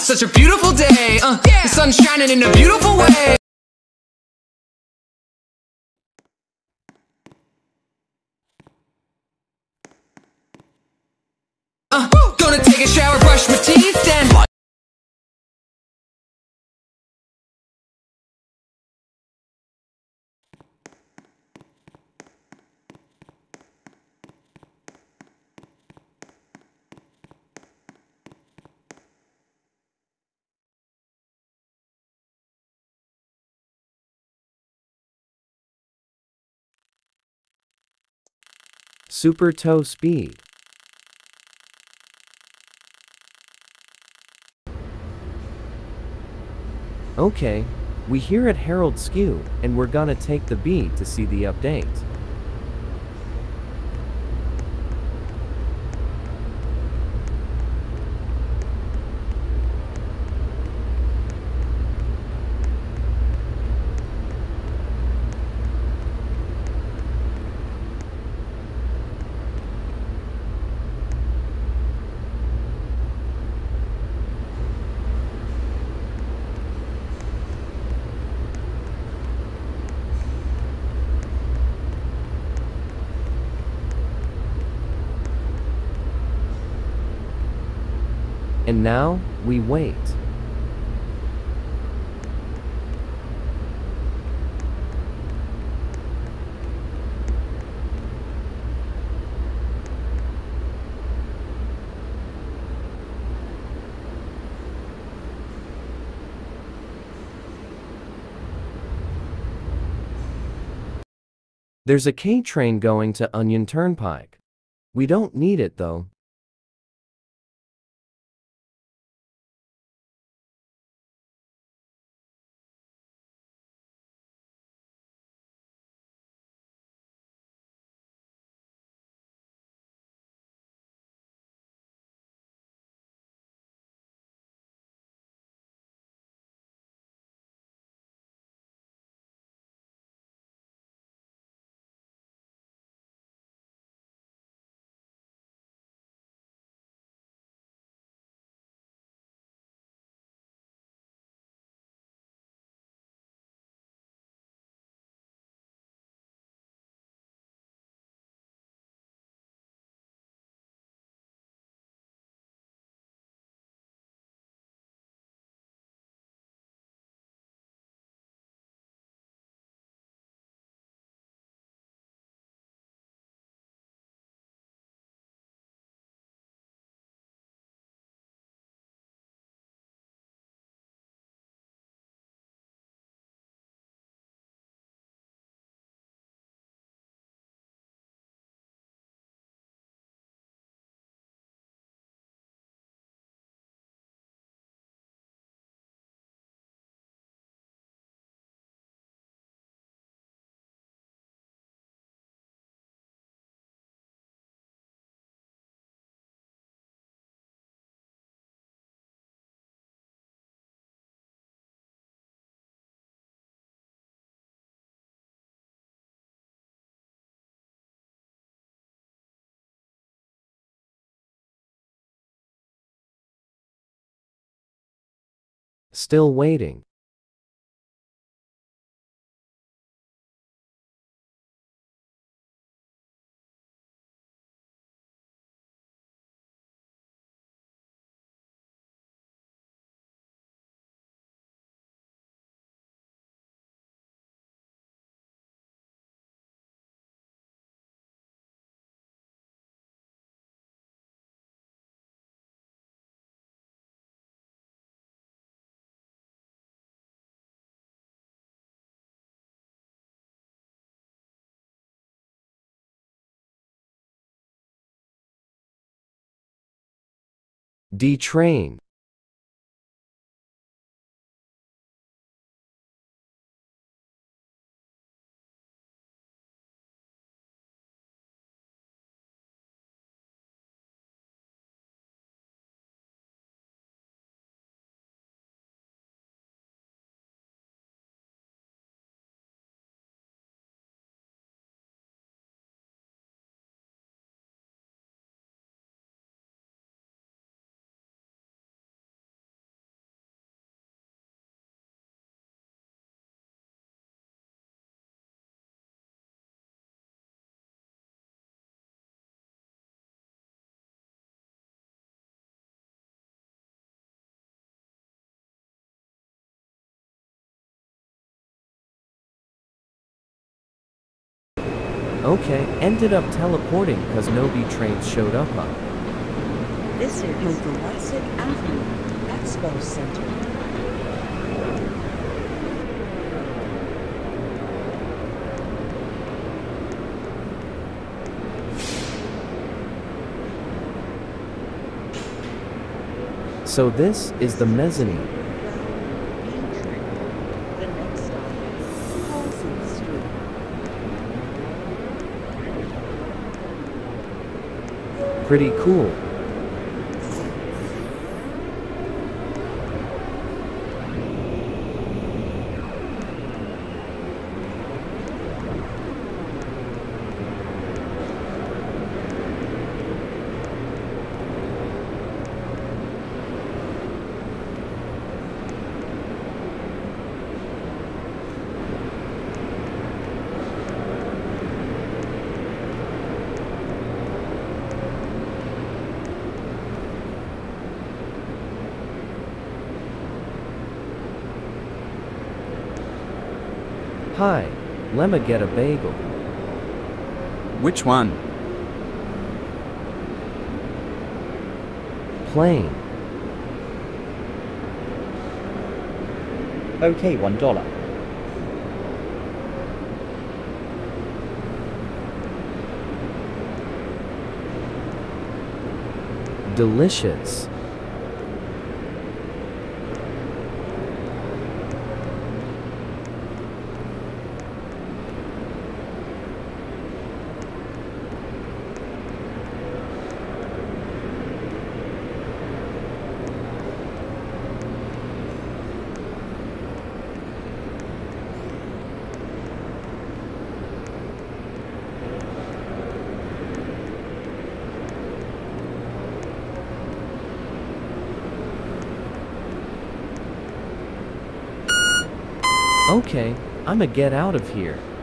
such a beautiful day. The sun's shining in a beautiful way. Gonna take a shower, brush my teeth, and Super toe speed. Okay, we here at Herald Skew, and we're gonna take the B to see the update. And now, we wait. There's a K train going to Onion Turnpike. We don't need it though. Still waiting. D train. Okay, ended up teleporting because no B trains showed up. This is Jurassic Avenue Expo Center. So this is the mezzanine. The next stop, Halsey Street. Pretty cool. Hi, lemma get a bagel. Which one? Plain. Okay, $1. Delicious. Okay, I'ma get out of here.